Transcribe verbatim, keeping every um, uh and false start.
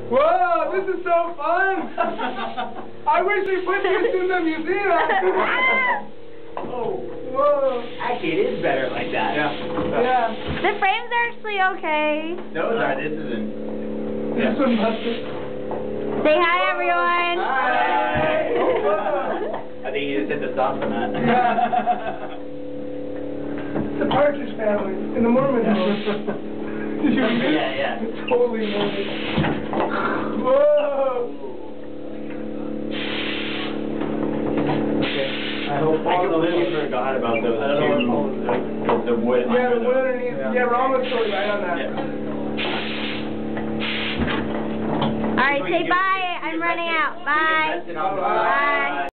Whoa, this is so fun! I wish we put this in the museum! Oh. Whoa! Actually, it is better like that. Yeah. Yeah. The frames are actually okay. Those are, this isn't. This one busted. Say hi, everyone. Hi! Oh, I think you just hit the stop on that. The Partridge Family in the Mormon house. Did you miss? Yeah, yeah. It's totally Mormon. Whoa! I hope I completely forgot about those. I don't know what the, the wood. Yeah, the wood underneath. Yeah, yeah Ron was totally right on that. Yeah. All right, say bye. I'm running out. Bye. Bye. Bye.